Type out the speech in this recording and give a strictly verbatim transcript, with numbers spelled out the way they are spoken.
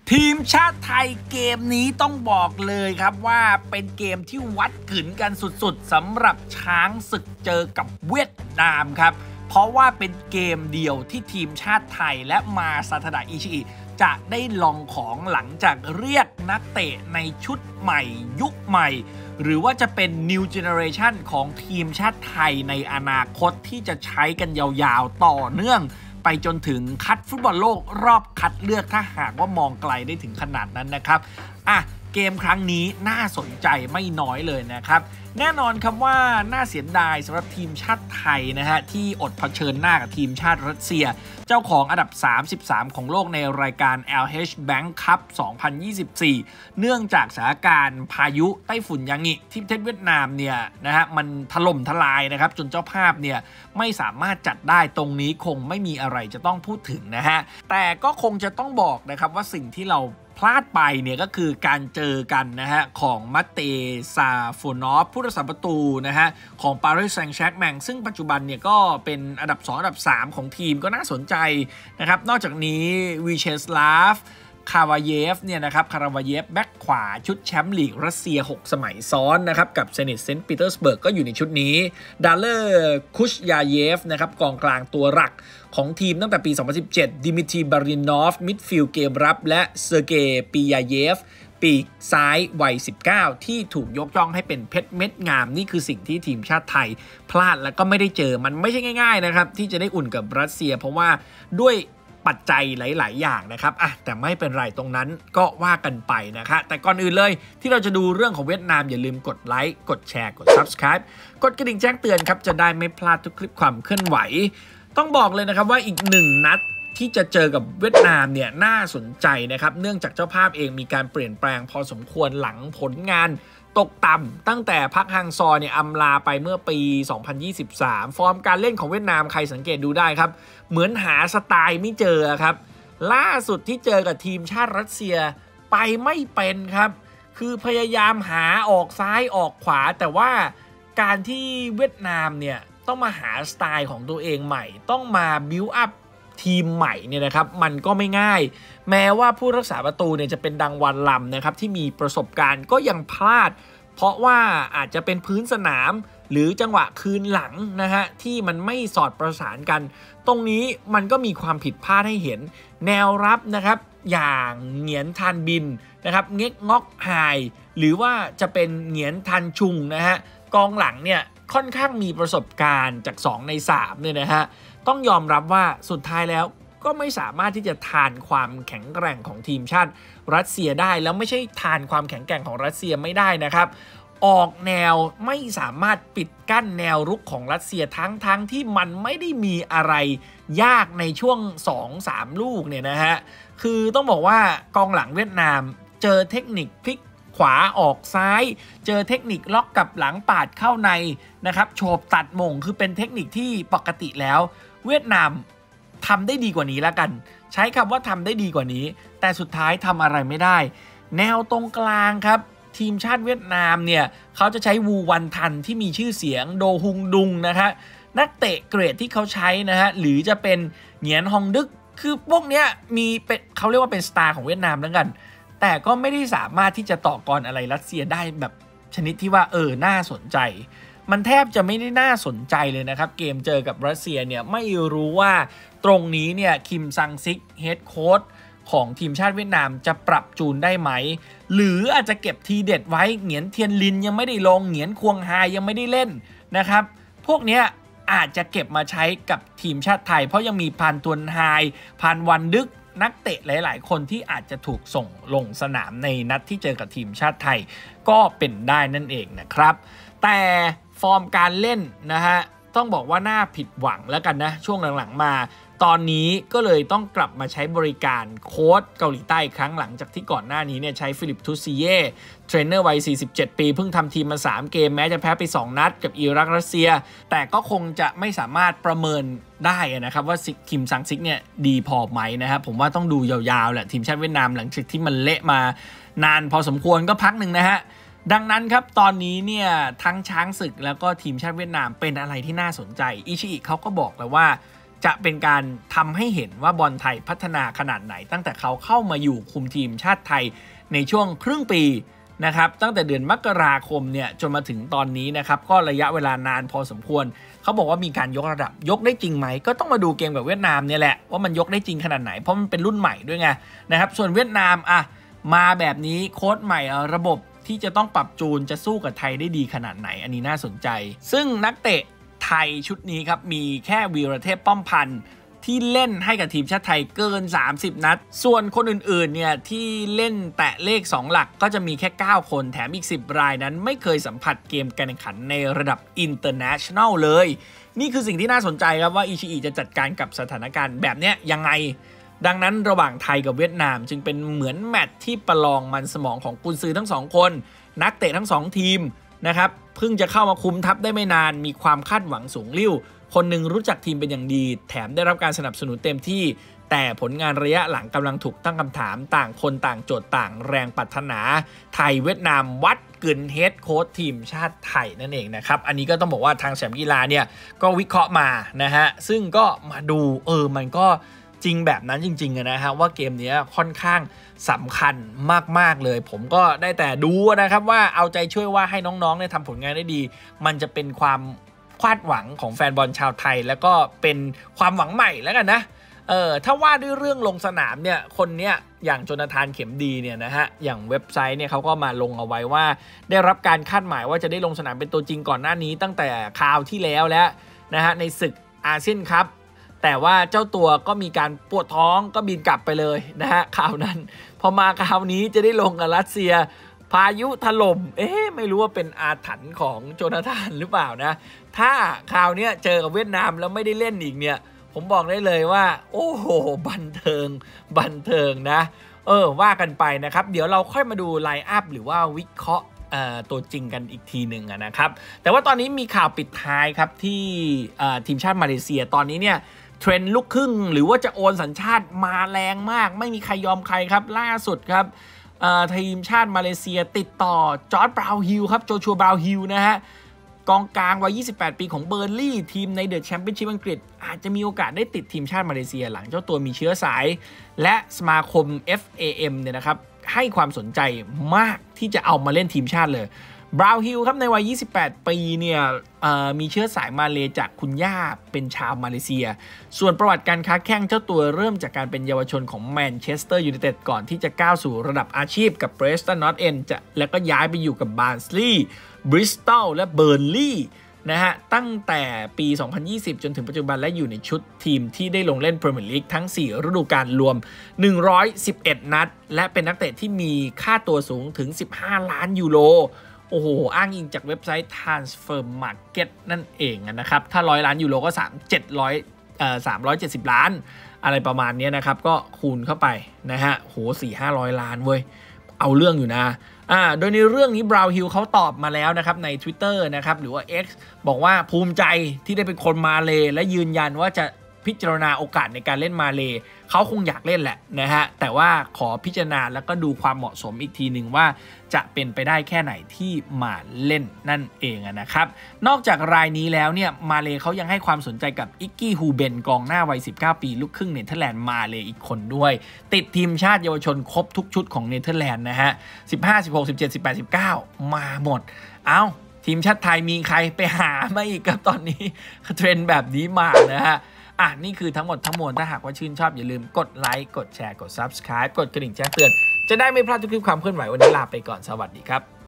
ทีมชาติไทยเกมนี้ต้องบอกเลยครับว่าเป็นเกมที่วัดกึ๋นกันสุดๆสำหรับช้างศึกเจอกับเวียดนามครับเพราะว่าเป็นเกมเดียวที่ทีมชาติไทยและมาซาทาดะอิชิอิจะได้ลองของหลังจากเรียกนักเตะในชุดใหม่ยุคใหม่หรือว่าจะเป็น New Generation ของทีมชาติไทยในอนาคตที่จะใช้กันยาวๆต่อเนื่องไปจนถึงคัดฟุตบอลโลกรอบคัดเลือกถ้าหากว่ามองไกลได้ถึงขนาดนั้นนะครับอ่ะเกมครั้งนี้น่าสนใจไม่น้อยเลยนะครับแน่นอนครับว่าน่าเสียดายสำหรับทีมชาติไทยนะฮะที่อดเผชิญหน้ากับทีมชาติรัสเซียเจ้าของอันดับสามสิบสามของโลกในรายการ แอล เอช Bank Cup สองพันยี่สิบสี่เนื่องจากสถานการณ์พายุไต้ฝุ่นยางิที่ประเทศเวียดนามเนี่ยนะฮะมันถล่มทลายนะครับจนเจ้าภาพเนี่ยไม่สามารถจัดได้ตรงนี้คงไม่มีอะไรจะต้องพูดถึงนะฮะแต่ก็คงจะต้องบอกนะครับว่าสิ่งที่เราพลาดไปเนี่ยก็คือการเจอกันนะฮะของมัตเตซาโฟนอฟผู้รักษาประตูนะฮะของปารีสแซงต์แชร์กแมงซึ่งปัจจุบันเนี่ยก็เป็นอันดับสองอันดับสามของทีมก็น่าสนใจนะครับนอกจากนี้วิเชสลาฟคาวาเยฟเนี่ยนะครับคาราวาเยฟแบ็คขวาชุดแชมป์ลีกรัสเซียหกสมัยซ้อนนะครับกับเซนิตเซนต์ปีเตอร์สเบิร์กก็อยู่ในชุดนี้ดาเลอร์คุชยาเยฟนะครับกองกลางตัวหลักของทีมตั้งแต่ปีสองพันสิบเจ็ดดิมิทรีบารินอฟมิดฟิลด์เกมรับและเซอร์เกย์ปิยาเยฟปีกซ้ายวัยสิบเก้าที่ถูกยกย่องให้เป็นเพชรเม็ดงามนี่คือสิ่งที่ทีมชาติไทยพลาดแล้วก็ไม่ได้เจอมันไม่ใช่ง่ายๆนะครับที่จะได้อุ่นกับรัสเซียเพราะว่าด้วยปัจจัยหลายๆอย่างนะครับอ่ะแต่ไม่เป็นไรตรงนั้นก็ว่ากันไปนะคะแต่ก่อนอื่นเลยที่เราจะดูเรื่องของเวียดนามอย่าลืมกดไลค์กดแชร์กด ซับสไครบ์ กดกระดิ่งแจ้งเตือนครับจะได้ไม่พลาดทุกคลิปความเคลื่อนไหวต้องบอกเลยนะครับว่าอีกหนึ่งนัดที่จะเจอกับเวียดนามเนี่ยน่าสนใจนะครับเนื่องจากเจ้าภาพเองมีการเปลี่ยนแปลงพอสมควรหลังผลงานตกต่ำตั้งแต่พักฮังซอเนี่ยอำลาไปเมื่อปีสองพันยี่สิบสามฟอร์มการเล่นของเวียดนามใครสังเกตดูได้ครับเหมือนหาสไตล์ไม่เจอครับล่าสุดที่เจอกับทีมชาติรัสเซียไปไม่เป็นครับคือพยายามหาออกซ้ายออกขวาแต่ว่าการที่เวียดนามเนี่ยต้องมาหาสไตล์ของตัวเองใหม่ต้องมาบิวอัพทีมใหม่เนี่ยนะครับมันก็ไม่ง่ายแม้ว่าผู้รักษาประตูเนี่ยจะเป็นดังวันลำนะครับที่มีประสบการณ์ก็ยังพลาดเพราะว่าอาจจะเป็นพื้นสนามหรือจังหวะคืนหลังนะฮะที่มันไม่สอดประสานกันตรงนี้มันก็มีความผิดพลาดให้เห็นแนวรับนะครับอย่างเหงียนทันบินนะครับเง็กงอกไฮหรือว่าจะเป็นเหงียนทันชุงนะฮะกองหลังเนี่ยค่อนข้างมีประสบการณ์จากสองในสามเนี่ยนะฮะต้องยอมรับว่าสุดท้ายแล้วก็ไม่สามารถที่จะทานความแข็งแกร่งของทีมชาติรัสเซียได้แล้วไม่ใช่ทานความแข็งแกร่งของรัสเซียไม่ได้นะครับออกแนวไม่สามารถปิดกั้นแนวรุกของรัสเซียทั้งทั้งที่มันไม่ได้มีอะไรยากในช่วง สองสาม ลูกเนี่ยนะฮะคือต้องบอกว่ากองหลังเวียดนามเจอเทคนิคพลิกขวาออกซ้ายเจอเทคนิคล็อกกับหลังปาดเข้าในนะครับโฉบตัดมงคือเป็นเทคนิคที่ปกติแล้วเวียดนามทำได้ดีกว่านี้แล้วกันใช้คำว่าทำได้ดีกว่านี้แต่สุดท้ายทำอะไรไม่ได้แนวตรงกลางครับทีมชาติเวียดนามเนี่ยเขาจะใช้วูวันทันที่มีชื่อเสียงโดฮุงดุงนะฮะนักเตะเกรดที่เขาใช้นะฮะหรือจะเป็นเหงียนฮองดึกคือพวกเนี้ยมีเป็นเขาเรียกว่าเป็นสตาร์ของเวียดนามแล้วกันแต่ก็ไม่ได้สามารถที่จะต่อกรอะไรรัสเซียได้แบบชนิดที่ว่าเออน่าสนใจมันแทบจะไม่ได้น่าสนใจเลยนะครับเกมเจอกับรัสเซียเนี่ยไม่รู้ว่าตรงนี้เนี่ยคิมซังซิกเฮดโค้ชของทีมชาติเวียดนามจะปรับจูนได้ไหมหรืออาจจะเก็บทีเด็ดไว้เหงียนเทียนลินยังไม่ได้ลงเหงียนควงไฮยังไม่ได้เล่นนะครับพวกเนี้ยอาจจะเก็บมาใช้กับทีมชาติไทยเพราะยังมีพานตวนไฮพานวันดึกนักเตะหลายๆคนที่อาจจะถูกส่งลงสนามในนัดที่เจอกับทีมชาติไทยก็เป็นได้นั่นเองนะครับแต่ฟอร์มการเล่นนะฮะต้องบอกว่าน่าผิดหวังแล้วกันนะช่วงหลังๆมาตอนนี้ก็เลยต้องกลับมาใช้บริการโค้ชเกาหลีใต้ครั้งหลังจากที่ก่อนหน้านี้เนี่ยใช้ฟิลิปทูซิเย่เทรนเนอร์วัยสี่สิบเจ็ดปีเพิ่งทำทีมมาสามเกมแม้จะแพ้ไปสองนัดกับอิรักรัสเซียแต่ก็คงจะไม่สามารถประเมินได้นะครับว่าคิมซังซิกเนี่ยดีพอไหมนะครับผมว่าต้องดูยาวๆแหละทีมชาติเวียดนามหลังจากที่มันเละมานานพอสมควรก็พักหนึ่งนะฮะดังนั้นครับตอนนี้เนี่ยทั้งช้างศึกแล้วก็ทีมชาติเวียดนามเป็นอะไรที่น่าสนใจอิชิอิเขาก็บอกแล้วว่าจะเป็นการทำให้เห็นว่าบอลไทยพัฒนาขนาดไหนตั้งแต่เขาเข้ามาอยู่คุมทีมชาติไทยในช่วงครึ่งปีนะครับตั้งแต่เดือนมกราคมเนี่ยจนมาถึงตอนนี้นะครับก็ระยะเวลานานพอสมควรเขาบอกว่ามีการยกระดับยกได้จริงไหมก็ต้องมาดูเกมกับเวียดนามเนี่ยแหละว่ามันยกได้จริงขนาดไหนเพราะมันเป็นรุ่นใหม่ด้วยไงนะครับส่วนเวียดนามอะมาแบบนี้โค้ชใหม่ระบบที่จะต้องปรับจูนจะสู้กับไทยได้ดีขนาดไหนอันนี้น่าสนใจซึ่งนักเตะไทยชุดนี้ครับมีแค่วีรเทพป้อมพันธ์ที่เล่นให้กับทีมชาติไทยเกินสามสิบนัดส่วนคนอื่นๆเนี่ยที่เล่นแตะเลขสองหลักก็จะมีแค่เก้าคนแถมอีกสิบรายนั้นไม่เคยสัมผัสเกมการแข่งขันในระดับ International เลยนี่คือสิ่งที่น่าสนใจครับว่าอิชิอิจะจัดการกับสถานการณ์แบบเนี้ยยังไงดังนั้นระหว่างไทยกับเวียดนามจึงเป็นเหมือนแมตช์ที่ประลองมันสมองของกุนซือทั้งสองคนนักเตะทั้งสองทีมนะครับเพิ่งจะเข้ามาคุมทัพได้ไม่นานมีความคาดหวังสูงลิ่วคนหนึ่งรู้จักทีมเป็นอย่างดีแถมได้รับการสนับสนุนเต็มที่แต่ผลงานระยะหลังกำลังถูกตั้งคำถามต่างคนต่างโจทย์ต่างแรงปรารถนาไทยเวียดนามวัดกึ่นเฮดโค้ชทีมชาติไทยนั่นเองนะครับอันนี้ก็ต้องบอกว่าทางแสมกีฬาเนี่ยก็วิเคราะห์มานะฮะซึ่งก็มาดูเออมันก็จริงแบบนั้นจริงๆนะฮะว่าเกมนี้ค่อนข้างสำคัญมากๆเลยผมก็ได้แต่ดูนะครับว่าเอาใจช่วยว่าให้น้องๆเนี่ยทำผลงานได้ดีมันจะเป็นความคาดหวังของแฟนบอลชาวไทยแล้วก็เป็นความหวังใหม่แล้วกันนะเออถ้าว่าด้วยเรื่องลงสนามเนี่ยคนเนี้ยอย่างโจนาธานเข็มดีเนี่ยนะฮะอย่างเว็บไซต์เนี่ยเขาก็มาลงเอาไว้ว่าได้รับการคาดหมายว่าจะได้ลงสนามเป็นตัวจริงก่อนหน้านี้ตั้งแต่คราวที่แล้วแล้วนะฮะในศึกอาเซียนคัพแต่ว่าเจ้าตัวก็มีการปวดท้องก็บินกลับไปเลยนะฮะคราวนั้นพอมาคราวนี้จะได้ลงกับรัสเซียพายุถล่มเอ๊ะไม่รู้ว่าเป็นอาถรรพ์ของโจนาธานหรือเปล่านะถ้าคราวนี้เจอกับเวียดนามแล้วไม่ได้เล่นอีกเนี่ยผมบอกได้เลยว่าโอ้โหบันเทิงบันเทิงนะเออว่ากันไปนะครับเดี๋ยวเราค่อยมาดูไลน์อัพหรือว่าวิเคราะห์ตัวจริงกันอีกทีหนึ่งนะครับแต่ว่าตอนนี้มีข่าวปิดท้ายครับที่ทีมชาติมาเลเซียตอนนี้เนี่ยเทรนด์ลูกครึ่งหรือว่าจะโอนสัญชาติมาแรงมากไม่มีใครยอมใครครับล่าสุดครับทีมชาติมาเลเซียติดต่อจอร์จบราวน์ฮิลครับโจชัวบราวน์ฮิลนะฮะกองกลางวัยยี่สิบแปดปีของเบอร์ลี่ทีมในเดอะแชมเปี้ยนชิพอังกฤษอาจจะมีโอกาสได้ติดทีมชาติมาเลเซียหลังเจ้าตัวมีเชื้อสายและสมาคม เอฟ เอ เอ็ม เนี่ยนะครับให้ความสนใจมากที่จะเอามาเล่นทีมชาติเลยบราวน์ฮิลครับในวัยยี่สิบแปดปีเนี่ยมีเชื้อสายมาเลจากคุณย่าเป็นชาวมาเลเซียส่วนประวัติการค้าแข่งเจ้าตัวเริ่มจากการเป็นเยาวชนของแมนเชสเตอร์ยูไนเต็ดก่อนที่จะก้าวสู่ระดับอาชีพกับเบรสตันนอตเอ็นจะแล้วก็ย้ายไปอยู่กับบาร์นลีย์บริสตอลและเบิร์นลีย์นะฮะตั้งแต่ปีสองพันยี่สิบจนถึงปัจจุบันและอยู่ในชุดทีมที่ได้ลงเล่นพรีเมียร์ลีกทั้งสี่ฤดูกาลรวมหนึ่งร้อยสิบเอ็ดนัดและเป็นนักเตะที่มีค่าตัวสูงถึงสิบห้าล้านยูโรโอ้โหอ้างอิงจากเว็บไซต์ Transfermarkt นั่นเองนะครับถ้าร้อยล้านยูโรก็สามเจ็ดร้อยเอ่อสามร้อยเจ็ดสิบล้านอะไรประมาณนี้นะครับก็คูณเข้าไปนะฮะโหสี่ห้าร้อยล้านเว้ยเอาเรื่องอยู่นะอ่าโดยในเรื่องนี้บราวน์ฮิลเขาตอบมาแล้วนะครับใน Twitter นะครับหรือว่า X บอกว่าภูมิใจที่ได้เป็นคนมาเลและยืนยันว่าจะพิจารณาโอกาสในการเล่นมาเลเขาคงอยากเล่นแหละนะฮะแต่ว่าขอพิจารณาแล้วก็ดูความเหมาะสมอีกทีหนึ่งว่าจะเป็นไปได้แค่ไหนที่มาเล่นนั่นเองนะครับนอกจากรายนี้แล้วเนี่ยมาเลเขายังให้ความสนใจกับอิกกี้ฮูเบนกองหน้าวัยสิบเก้าปีลูกครึ่งเนเธอร์แลนด์มาเลอีกคนด้วยติดทีมชาติเยาวชนครบทุกชุดของเนเธอร์แลนด์นะฮะสิบห้า สิบหก สิบเจ็ด สิบแปด สิบเก้ามาหมดเอ้าทีมชาติไทยมีใครไปหามาอีกครับตอนนี้เทรนด์แบบนี้มานะฮะอ่ะนี่คือทั้งหมดทั้งมวลถ้าหากว่าชื่นชอบอย่าลืมกดไลค์กดแชร์กด ซับสไครบ์ กดกระดิ่งแจ้งเตือนจะได้ไม่พลาดทุกคลิปความเคลื่อนไหววันนี้ลาไปก่อนสวัสดีครับ